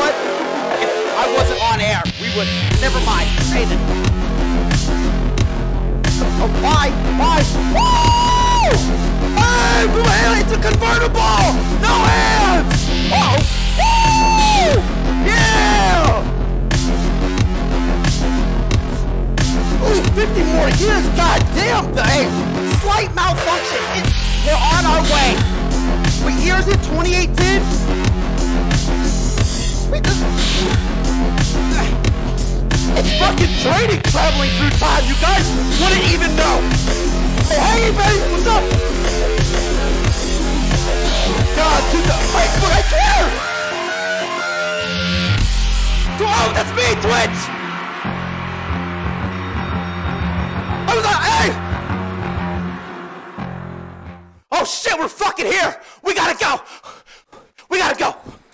what? If I wasn't on air, we would. Never mind. Say it. Oh, why? Woo! Hey, Blue Haley, it's a convertible! No hands! Oh! Woo! Yeah! Ooh, 50 more years, goddamn! Hey, slight malfunction. We're on our way. What year is it? 2018? It's fucking trading traveling through time. You guys wouldn't even know. Oh, hey, baby, what's up? God, dude, Facebook, I care! Oh, that's me, Twitch! I was like, hey! Oh shit, we're fucking here! We gotta go! We gotta go!